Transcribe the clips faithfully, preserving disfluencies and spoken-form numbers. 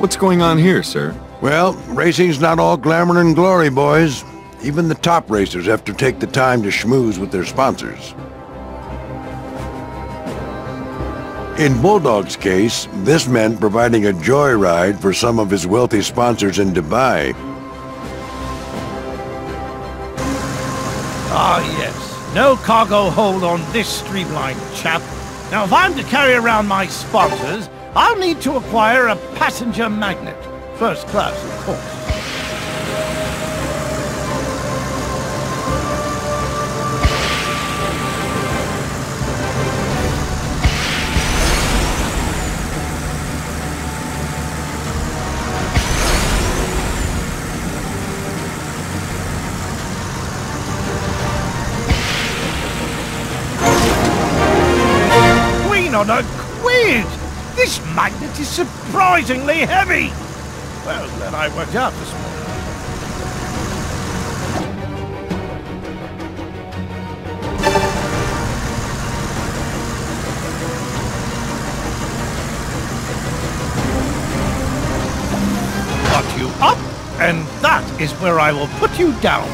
What's going on here, sir? Well, racing's not all glamour and glory, boys. Even the top racers have to take the time to schmooze with their sponsors. In BULLDOG's case, this meant providing a joyride for some of his wealthy sponsors in Dubai. Ah, yes. No cargo hold on this streamlined chap. Now, if I'm to carry around my sponsors, I'll need to acquire a passenger magnet. First class, of course. On a quid! This magnet is surprisingly heavy! Well, then I worked out this morning. Got you up, and that is where I will put you down.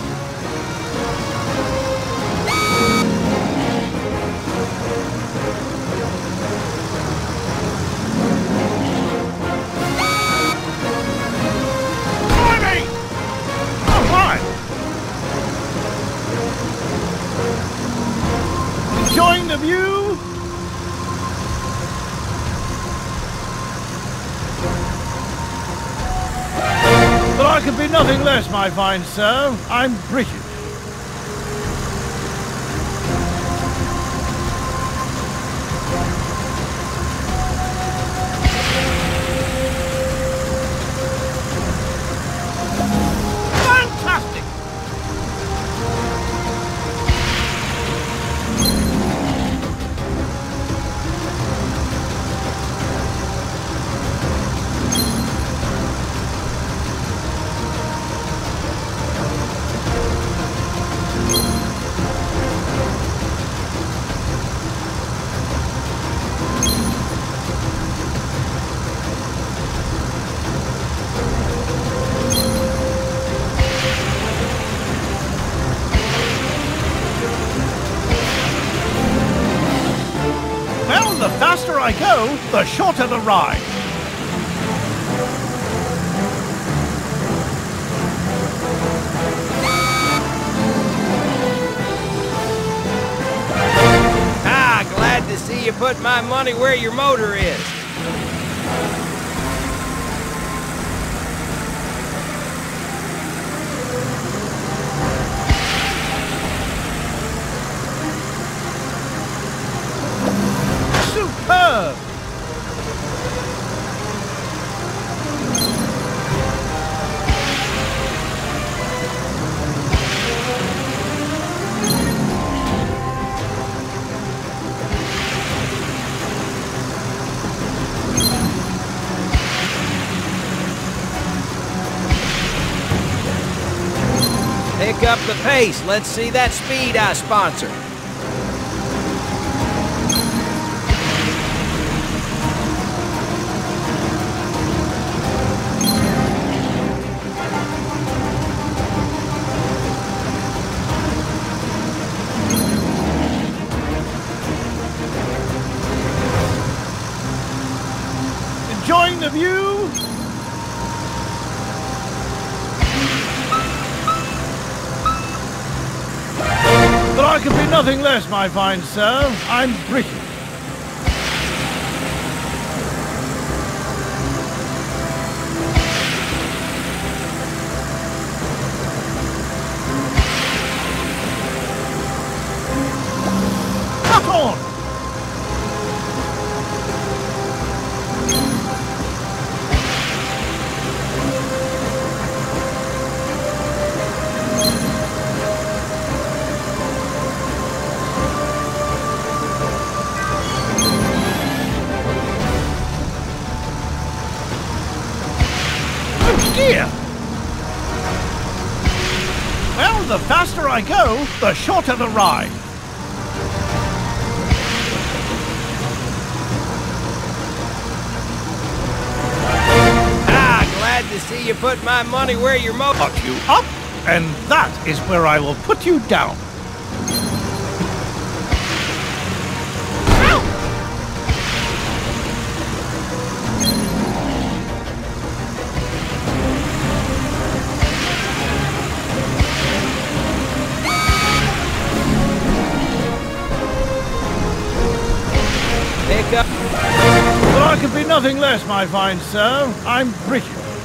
Enjoying the view? But I could be nothing less, my fine sir. I'm British. Fantastic! The faster I go, the shorter the ride. Ah, glad to see you put my money where your motor is. Superb! Pick up the pace. Let's see that speed I sponsor. Enjoying the view? But I could be nothing less, my fine sir. I'm British. Cut on! Dear. Well, the faster I go, the shorter the ride. Ah, to see you put my money where your mo- Put you up, and that is where I will put you down. Pick up. Well, I could be nothing less, my fine sir. I'm British.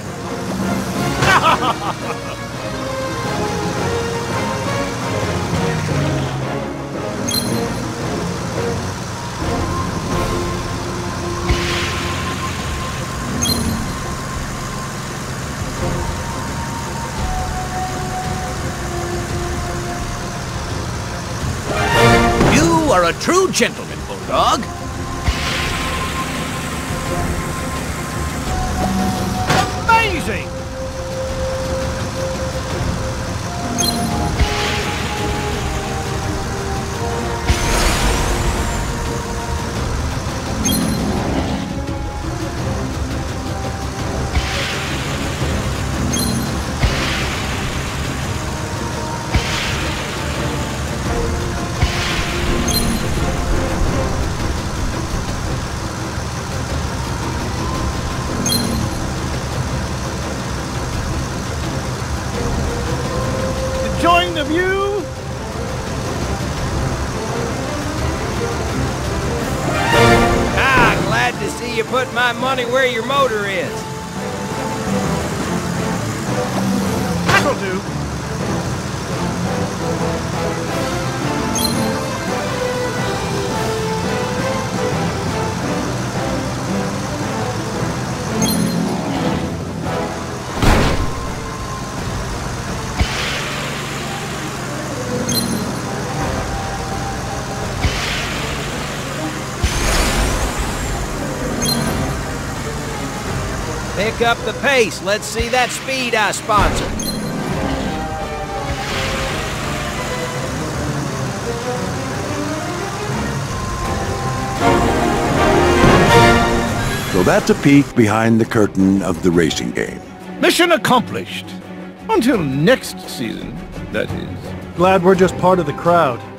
You are a true gentleman, Bulldog. Amazing! Enjoying the view? Ah, glad to see you put my money where your motor is. That'll do. Pick up the pace. Let's see that speed I sponsor. So that's a peek behind the curtain of the racing game. Mission accomplished. Until next season, that is. Glad we're just part of the crowd.